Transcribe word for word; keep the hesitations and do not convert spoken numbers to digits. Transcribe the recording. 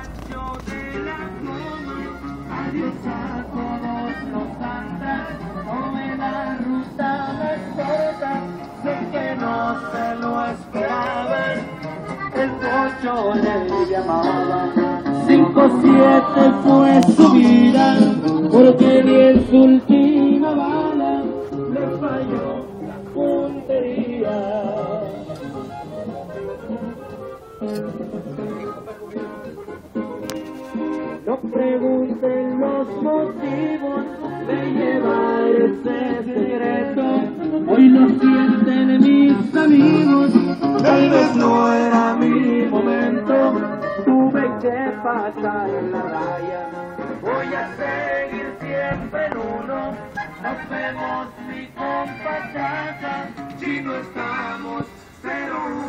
rancho de la coma. Adiós a todos los andras, tome la ruta más corta. Sé que no se lo esperaban, el Pocho le llamaba. Cinco siete fue su vida, porque ni en su última bala le falló la puntería. No pregunten los motivos de llevar ese secreto, hoy lo sienten mis amigos, tal vez no era mi momento, tuve que pasar la raya, voy a seguir siempre en uno, nos vemos mi compa Chaca, si no estamos, pero